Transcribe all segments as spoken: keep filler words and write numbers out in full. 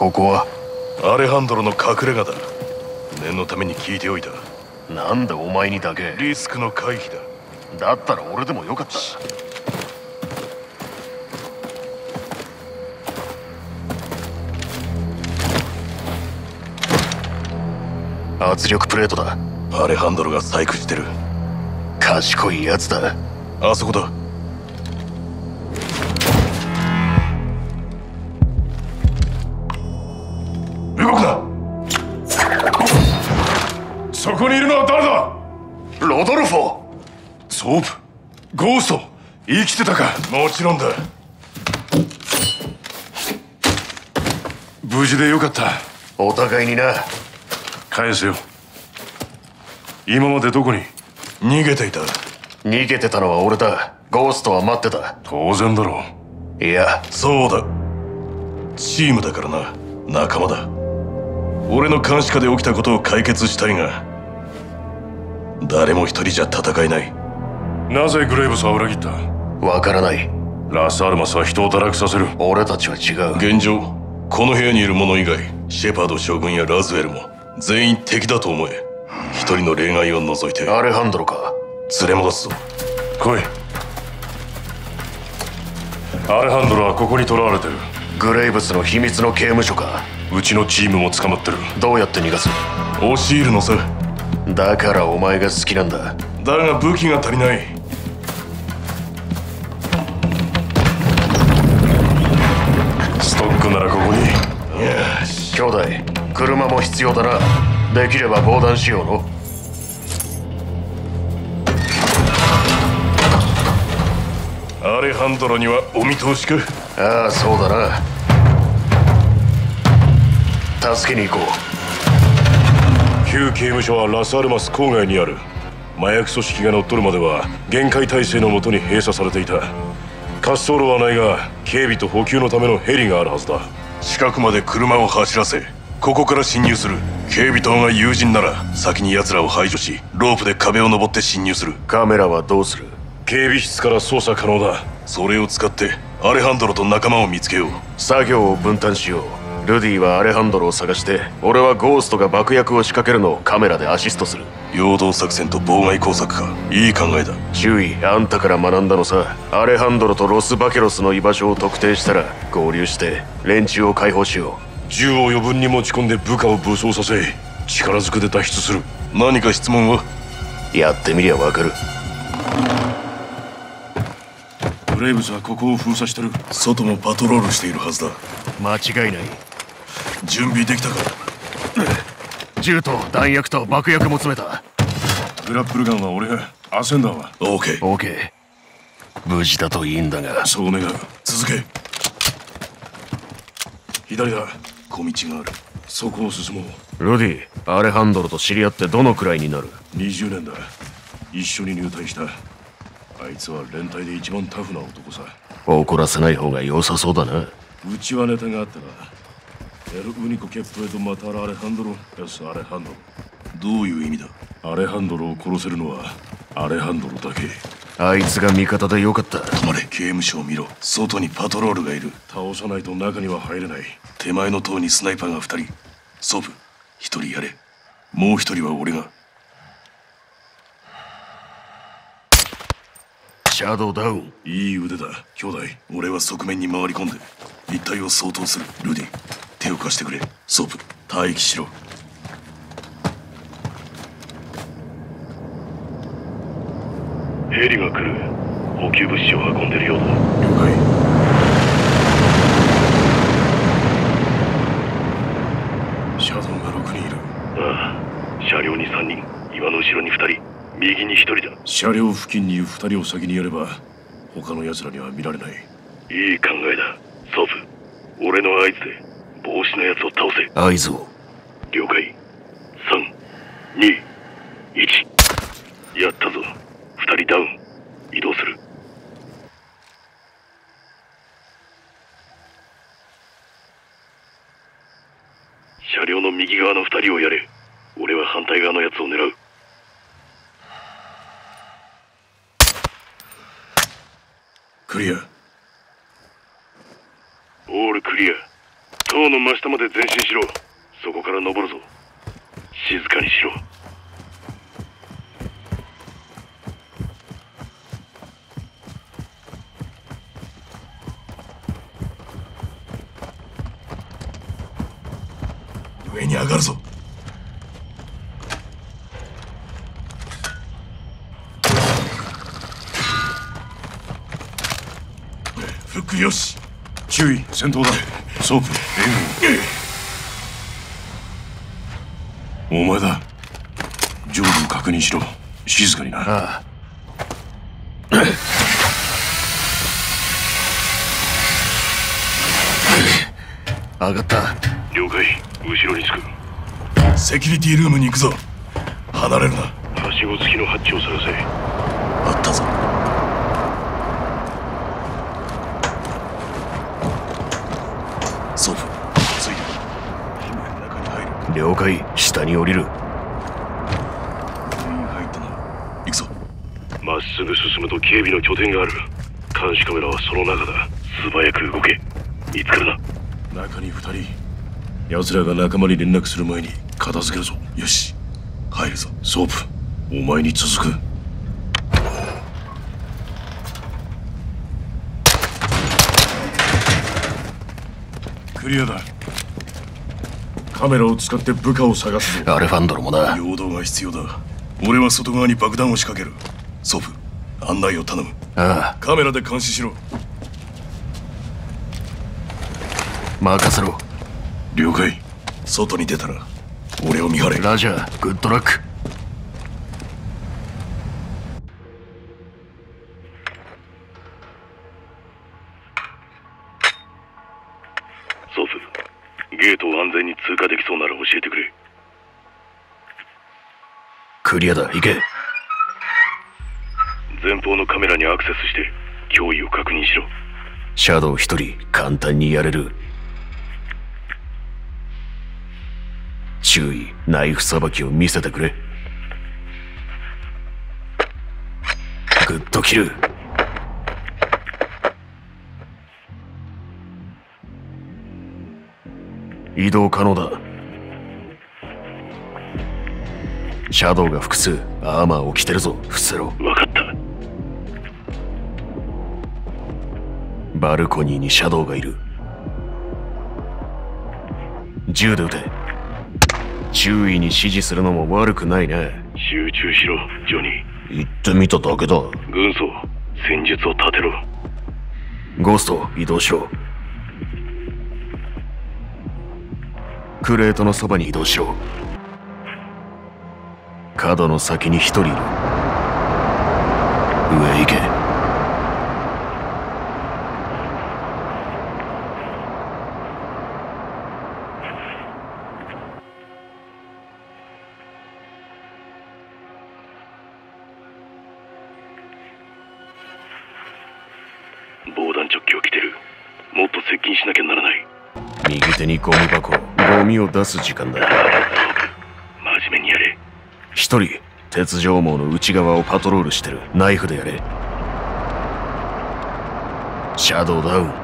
ここはアレハンドロの隠れ家だ。念のために聞いておいた。 なんでお前にだけ。 リスクの回避だ。 だったら俺でもよかった。圧力プレートだ。 アレハンドロが細工してる。 賢いやつだ。 あそこだ。動くな。そこにいるのは誰だ。 ロドルフォ。 ソープ、ゴースト、生きてたか。もちろんだ。無事でよかった。 お互いにな。 返せよ。今までどこに。逃げていた。 逃げてたのは俺だ。ゴーストは待ってた。 当然だろう。いや、 そうだ。チームだからな。仲間だ。俺の監視下で起きたことを解決したいが、誰も一人じゃ戦えない。なぜグレイブスは裏切った。 わからない。 ラスアルマスは人を堕落させる。 俺たちは違う。 現状この部屋にいる者以外、シェパード将軍やラズウェルも全員敵だと思え。一人の例外を除いて。 アレハンドロか。 連れ戻すぞ。来い。アレハンドロはここに囚われてる。 グレイブスの秘密の刑務所か。 うちのチームも捕まってる。 どうやって逃がす。 押し入るのさ。 だからお前が好きなんだ。 だが武器が足りない。ストックならここに。よし。 兄弟、車も必要だな。できれば防弾仕様の。 アレハンドロにはお見通しか。 ああ、そうだな。助けに行こう。 旧刑務所はラスアルマス郊外にある。麻薬組織が乗っ取るまでは厳戒態勢のもとに閉鎖されていた。滑走路はないが警備と補給のためのヘリがあるはずだ。近くまで車を走らせ、ここから侵入する。警備棟が友人なら先に奴らを排除し、ロープで壁を登って侵入する。 カメラはどうする。 警備室から操作可能だ。それを使ってアレハンドロと仲間を見つけよう。 作業を分担しよう。ルディはアレハンドロを探して、俺はゴーストが爆薬を仕掛けるのをカメラでアシストする。 陽動作戦と妨害工作か。いい考えだ。 注意、あんたから学んだのさ。アレハンドロとロス・バケロスの居場所を特定したら合流して連中を解放しよう。銃を余分に持ち込んで部下を武装させ、力ずくで脱出する。何か質問は。 やってみりゃわかる。 ブレイブスはここを封鎖してる。外もパトロールしているはずだ。 間違いない。 準備できたか。 銃と弾薬と爆薬も詰めた。 グラップルガンは俺が、アセンダーは。オーケー。 オーケー。無事だといいんだが。 そう願う。続け。左だ。小道がある。そこを進もう。 ルディ、アレハンドロと知り合ってどのくらいになる。 にじゅうねんだ。一緒に入隊した。あいつは連隊で一番タフな男さ。 怒らせない方が良さそうだな。 うちはネタがあったな。エル・ウニコ・ケップエとマタラ・アレハンドロ・ヤス・アレハンドロ。どういう意味だ。アレハンドロを殺せるのはアレハンドロだけ。 あいつが味方でよかった。 止まれ。刑務所を見ろ。外にパトロールがいる。倒さないと中には入れない。手前の塔にスナイパーがふたり。ソブ、ひとりやれ。もうひとりは俺が。 シャドウダウン。 いい腕だ兄弟。俺は側面に回り込んで一体を掃討する。ルディ、手を貸してくれ。ソープ、待機しろ。ヘリが来る。補給物資を運んでるようだ。了解。シャドウがろくにんいる。ああ、車両にさんにん、岩の後ろにふたり、右にひとりだ。車両付近にいるふたりを先にやれば他の奴らには見られない。いい考えだ。ソープ、俺の合図で帽子のやつを倒せ。 合図を。 了解。さん、に、いち。やったぞ。ふたりダウン。移動する。車両の右側のふたりをやれ。俺は反対側のやつを狙う。クリア。オールクリア。 塔の真下まで前進しろ。そこから登るぞ。静かにしろ。 上に上がるぞ。フックよし。 注意、戦闘だ。ソープ、援軍。お前だ。上部を確認しろ。静かにな。 ああ。上がった。 了解。後ろにつく。 セキュリティルームに行くぞ。離れるな。 はしご付きのハッチを探せ。 あったぞ。ソープついてる。中に入る。 了解。下に降りる。 全員入ったな。行くぞ。 まっすぐ進むと警備の拠点がある。監視カメラはその中だ。素早く動け。見つかるな。中に二人。奴らが仲間に連絡する前に片付けるぞ。 よし、入るぞ。 ソープ、お前に続く。クリアだ。カメラを使って部下を探すぞ。 アレファンドロもな。 陽動が必要だ。俺は外側に爆弾を仕掛ける。ソープ、案内を頼む。 ああ。 カメラで監視しろ。 任せろ。 了解。 外に出たら俺を見張れ。 ラジャー、グッドラック。 ソープ、ゲートを安全に通過できそうなら教えてくれ。 クリアだ。行け。 前方のカメラにアクセスして脅威を確認しろ。 シャドウ一人簡単にやれる。注意、ナイフさばきを見せてくれ。グッドキル。移動可能だ。シャドウが複数、アーマーを着てるぞ。伏せろ。 分かった。 バルコニーにシャドウがいる。銃で撃て。注意に指示するのも悪くないね。 集中しろ、ジョニー。言ってみただけだ。 軍曹、戦術を立てろ。 ゴースト、移動しろ。クレートのそばに移動しろ。角の先に一人いる。上へ行け。 防弾チョッキを着てる。もっと接近しなきゃならない。 右手にゴミ箱。ゴミを出す時間だ。 真面目にやれ。 一人鉄条網の内側をパトロールしてる。ナイフでやれ。シャドウダウン。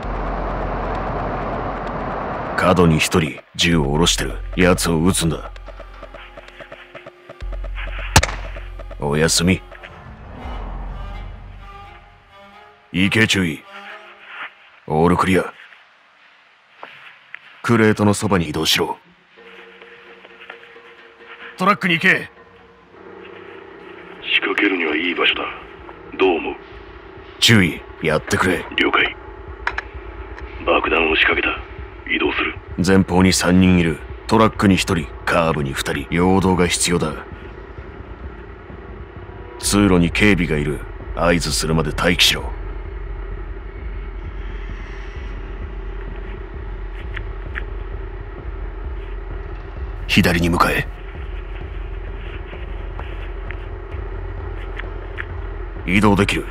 角に一人銃を下ろしてる。奴を撃つんだ。おやすみ。行け。注意。オールクリア。クレートのそばに移動しろ。トラックに行け。 仕掛けるにはいい場所だ。どう思う？ 注意、やってくれ。 了解。爆弾を仕掛けた。移動する。 前方にさんにんいる。トラックにひとり、カーブにふたり。陽動が必要だ。通路に警備がいる。合図するまで待機しろ。左に向かえ。移動できる。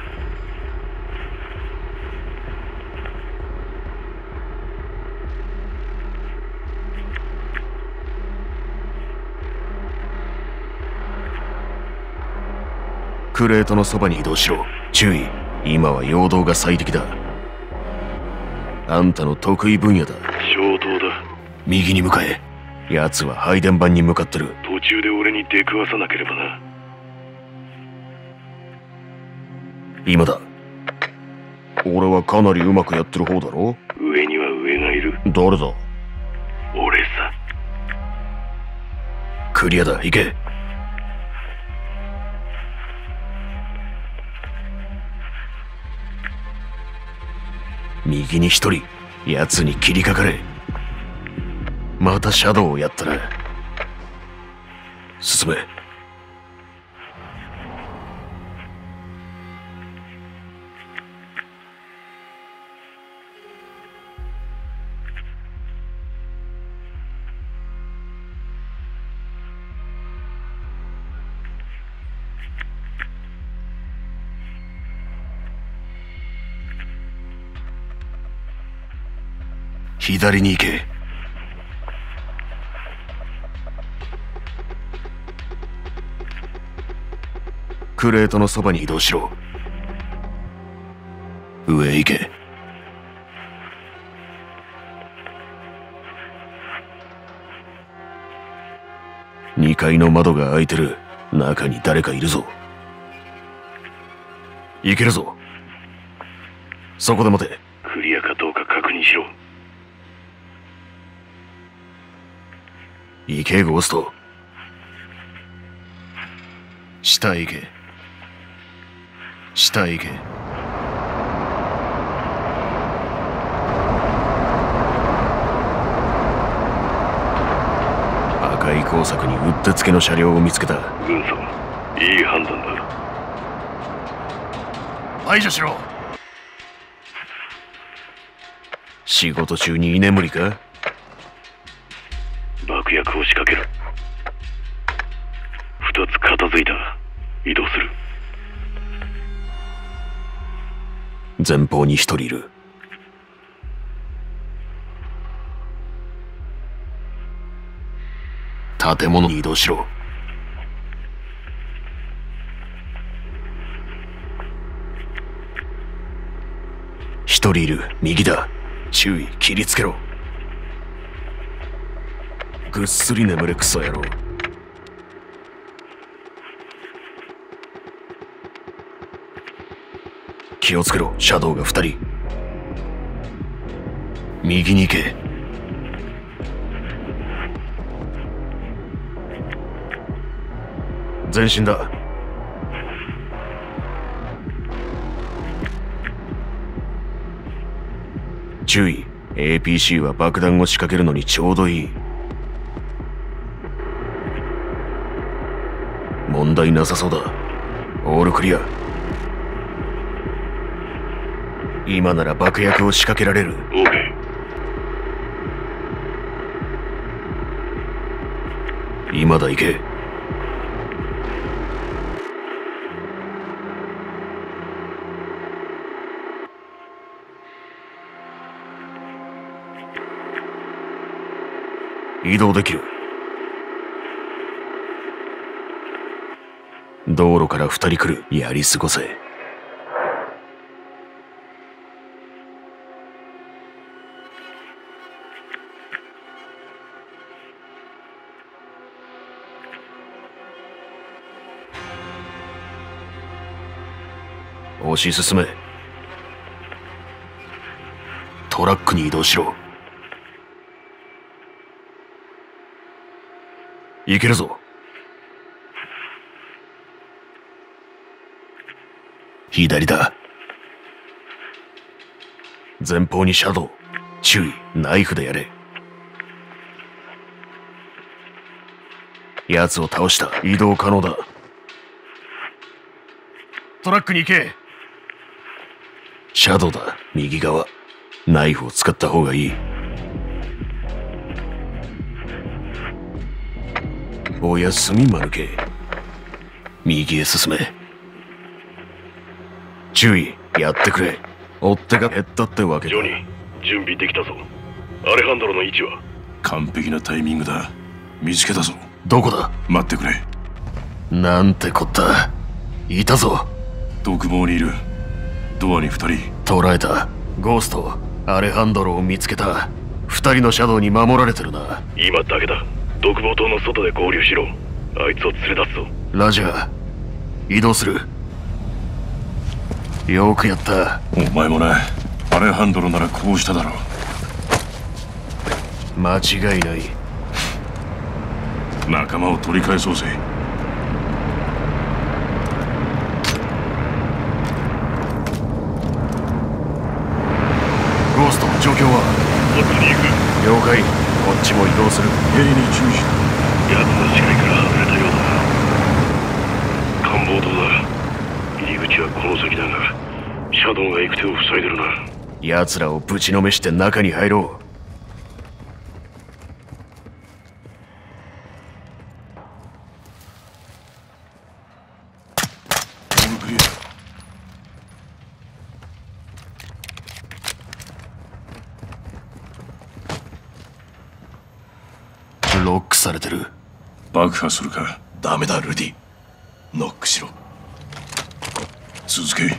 クレートのそばに移動しろ。注意、今は陽動が最適だ。 あんたの得意分野だ。 消灯だ。 右に向かえ。奴は配電盤に向かってる。 途中で俺に出くわさなければな。 今だ。俺はかなりうまくやってる方だろ。 上には上がいる。 誰だ。 俺さ。 クリアだ、行け。右に一人、奴に切りかかれ。またシャドウをやったな。進め。左に行け。クレートのそばに移動しろ。上へ行け。にかいの窓が開いてる。中に誰かいるぞ。行けるぞ。そこで待て。 クリアかどうか確認しろ。 行け、ゴースト。下へ行け。下へ行け。赤い工作にうってつけの車両を見つけた。 軍曹、いい判断だ。 排除しろ。仕事中に居眠りか。 爆薬を仕掛ける。二つ片付いた。移動する。 前方に一人いる。建物に移動しろ。一人いる。右だ。注意、切りつけろ。ぐっすり眠れ、クソ野郎。気をつけろ、シャドウが二人。右に行け。前進だ。注意、 エーピーシー は爆弾を仕掛けるのにちょうどいい。問題なさそうだ。オールクリア。今なら爆薬を仕掛けられる。 オーケー。今だ、行け。移動できる。道路から二人来る。やり過ごせ。推し進め。トラックに移動しろ。行けるぞ。左だ。前方にシャドウ。注意、ナイフでやれ。奴を倒した。移動可能だ。トラックに行け。シャドウだ。右側。ナイフを使った方がいい。おやすみ、マヌケ。右へ進め。注意、やってくれ。追っ手が減ったってわけだ。 ジョニー、準備できたぞ。アレハンドロの位置は？ 完璧なタイミングだ。見つけたぞ。 どこだ？ 待ってくれ。 なんてこった。いたぞ。 独房にいる。ドアに二人。 捕らえた。ゴースト、 アレハンドロを見つけた。二人のシャドウに守られてるな。 今だけだ。独房島の外で合流しろ。あいつを連れ出すぞ。 ラジャー、移動する。よくやった。 お前もな、アレハンドロならこうしただろう。 間違いない。 仲間を取り返そうぜ。 ゴースト、状況は？ こっちに行く。 了解。こっちも移動する。 兵に注意しろ。 奴の視界から外れたようだ。官房島だ。入り口はこの先だが、シャドウが行く手を塞いでるな。 奴らをぶちのめして中に入ろう。ロックされてる。 爆破するか。 ダメだルディ、ノックしろ。 続け。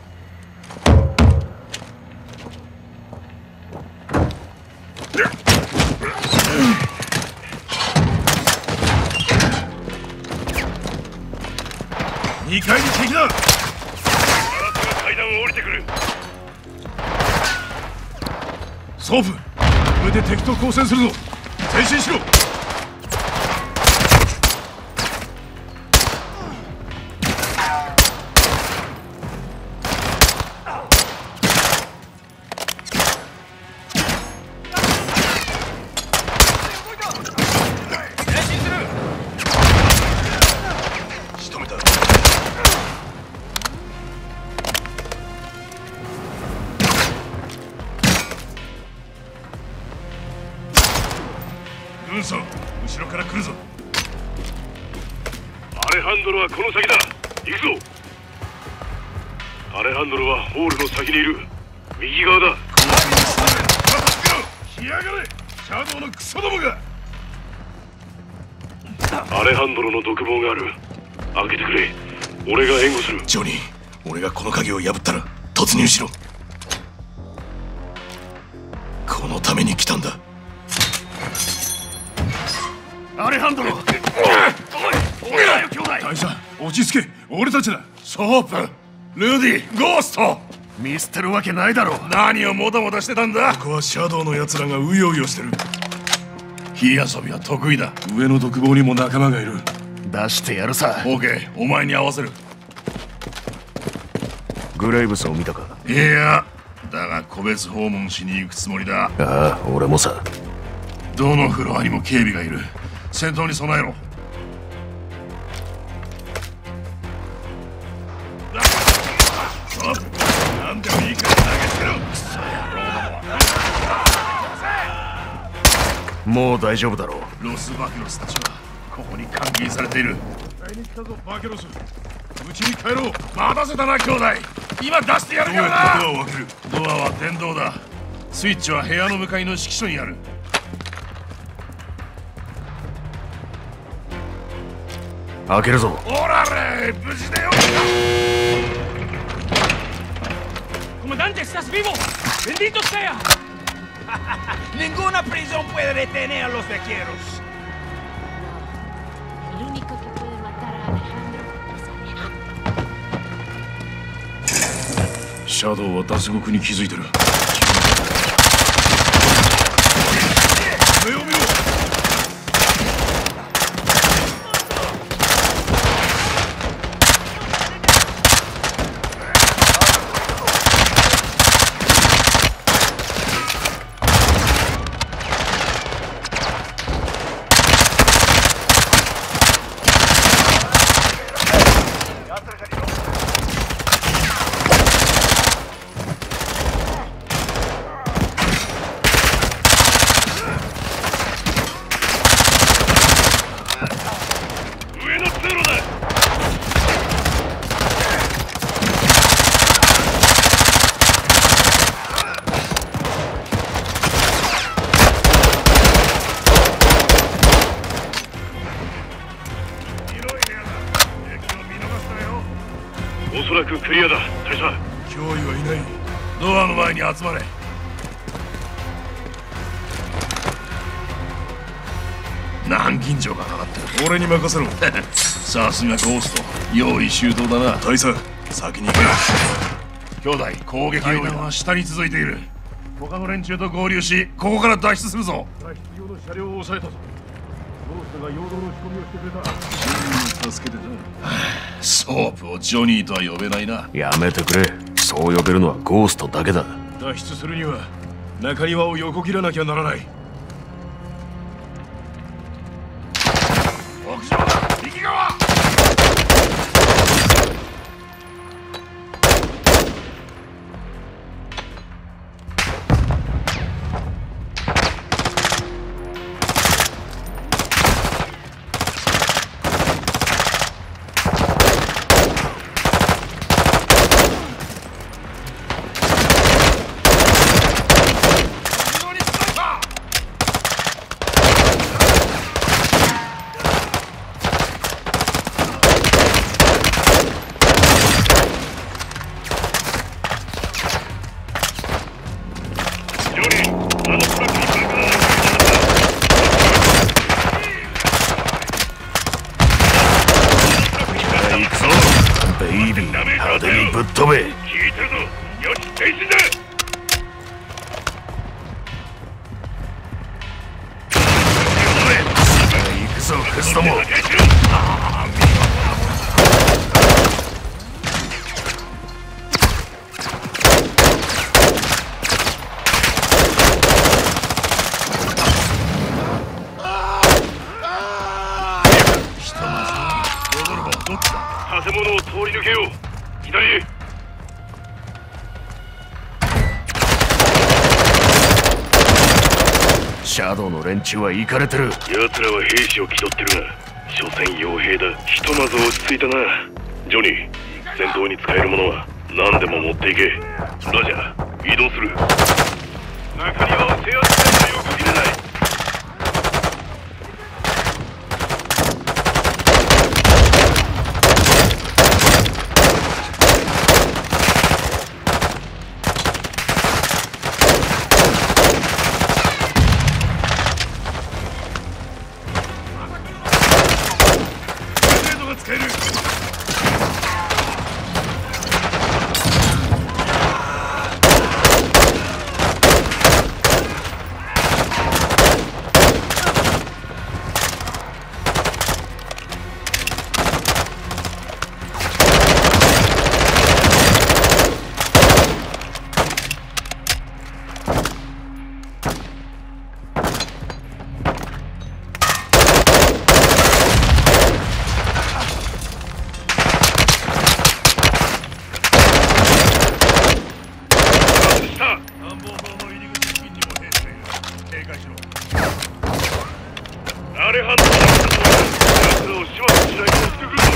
にかいに敵だ。 あなたが階段を降りてくる。 ソープ、上で敵と交戦するぞ。前進しろ。仕留めた。軍曹、後ろから来るぞ。 アレハンドロはこの先だ。行くぞ。アレハンドロはホールの先にいる。右側だ。 来やがれ、シャドウのクソどもが。 アレハンドロの独房がある。開けてくれ。俺が援護する。 ジョニー、俺がこの鍵を破ったら突入しろ。このために来たんだ。 アレハンドロ。 大佐、落ち着け。俺たちだ。ソープ、ルディ、ゴースト。 見捨てるわけないだろう。 何をもたもたしてたんだ。ここはシャドウの奴らがうようよしてる。火遊びは得意だ。 上の独房にも仲間がいる。 出してやるさ。 オーケー、お前に合わせる。 グレイブスを見たか？ いや、だが個別訪問しに行くつもりだ。 ああ、俺もさ。 どのフロアにも警備がいる。戦闘に備えろ。何でもいいから投げつけろ。クソ野郎ども。 もう大丈夫だろう。 ロスバケロスたちはここに監禁されている。迎えに来たぞバケロス。うちに帰ろう。待たせたな兄弟。今出してやるからな。ドアを開ける。ドアは電動だ。スイッチは部屋の向かいの指揮所にある。 開けるぞ。 オラレ、無事でよ。 Comandante, ¿estás vivo? ¡Bendito sea! Ninguna prisión puede detener a los vaqueros. El único que puede matar a Alejandro es Alejandro. シャドウは脱獄に気づいてる。 目を見ろ。 おそらくクリアだ。大佐、 脅威はいない。ドアの前に集まれ。 南京錠がかかってる。俺に任せろ。さすがゴースト、用意周到だな。 大佐、先に行け。 兄弟、攻撃階段は下に続いている。他の連中と合流し、ここから脱出するぞ。必要の車両を抑えたぞ。ゴーストが陽動の仕込みをしてくれた。真に助けてな。ソープをジョニーとは呼べないな。 やめてくれ。そう呼べるのはゴーストだけだ。 脱出するには中庭を横切らなきゃならない。屋上だ、右側。 ぶっ飛べ。 聞いてるぞ。よし、前進だ。 行くぞ、クズども。 建物を通り抜けよう。左へ。 シャドウの連中は行かれてる。 奴らは兵士を気取ってるが、所詮傭兵だ。ひとまず落ち着いたな。ジョニー、戦闘に使えるものは何でも持っていけ。ラジャー、移動する。中庭を制圧しないと横切れない。アレハンドラを始末しないとしてくるぞ。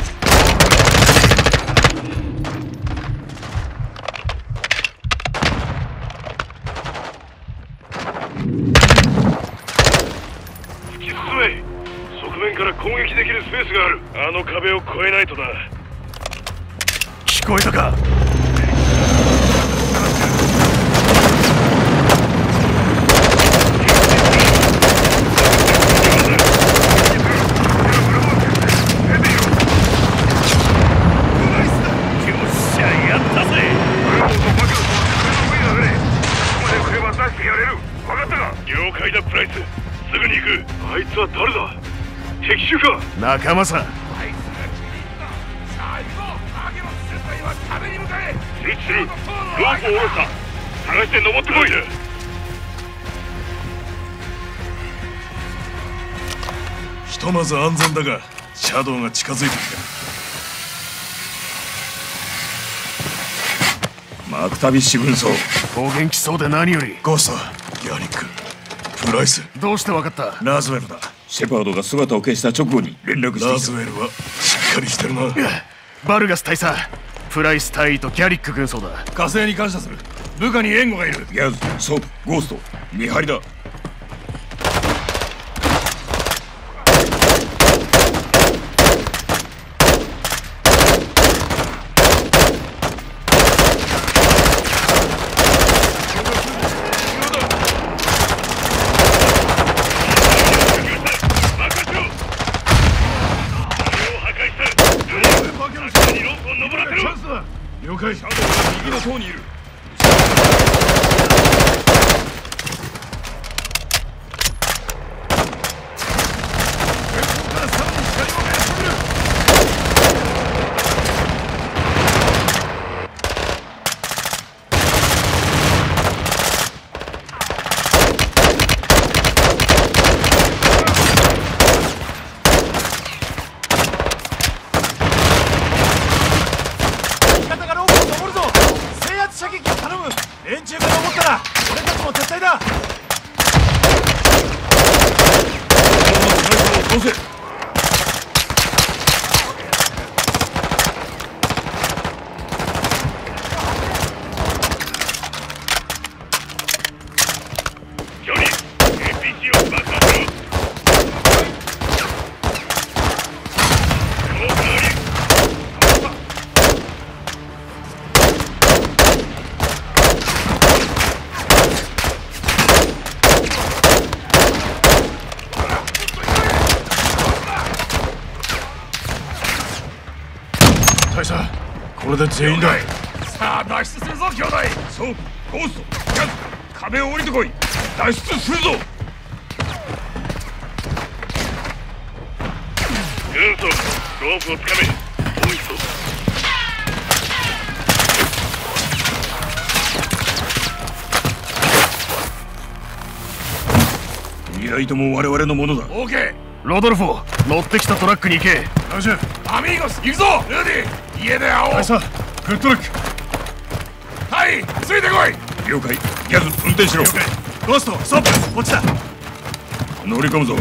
突き進め。側面から攻撃できるスペースがある。あの壁を越えないとだ。 聞こえたか。 了解だ、プライス。すぐに行く。あいつは誰だ。敵襲か。 仲間さ。 あいつが気に入った。さあ行こう。マゲロス先輩は壁に向かえ。 スイッチする。ロープを下ろした。探して登ってこい。 ひとまず安全だが、シャドウが近づいてきた。 マクタビッシュ軍曹。 お元気そうで何より。 ゴースト、ギャリック、プライス。 どうしてわかった。 ラズウェルだ。 シェパードが姿を消した直後に連絡してきた。 ラズウェルはしっかりしてるな。 バルガス大佐、プライス大尉とギャリック軍曹だ。 火星に感謝する。部下に援護がいる。 ギャズ、ソープ、ゴースト、見張りだ。 任せ方にいる。 連中が登ったら俺たちも撤退だ。 どうせジョニー エーピーシー を爆破する。この代わり大佐、これで全員だ。さあ脱出するぞ兄弟。そう、ゴースト、ギャズ、壁を降りてこい。脱出するぞ。 軍曹、ロープをつかめ。もう一度。 意外とも我々のものだ。オーケー。ロドルフォ、乗ってきたトラックに行け。ラジャー。アミーゴス、行くぞ。ルーディ、家で会おう。大佐、グッドラック。はい、ついてこい。了解。ギャズ、運転しろ。了解。ゴースト、ストップ。こっちだ。乗り込むぞ。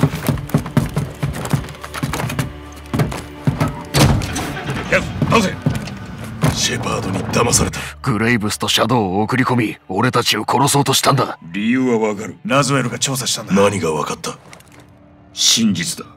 ギャズ、倒せ。 シェパードに騙された。 グレイブスとシャドウを送り込み、俺たちを殺そうとしたんだ。 理由はわかる。 ラズウェルが調査したんだ。 何が分かった？ 真実だ。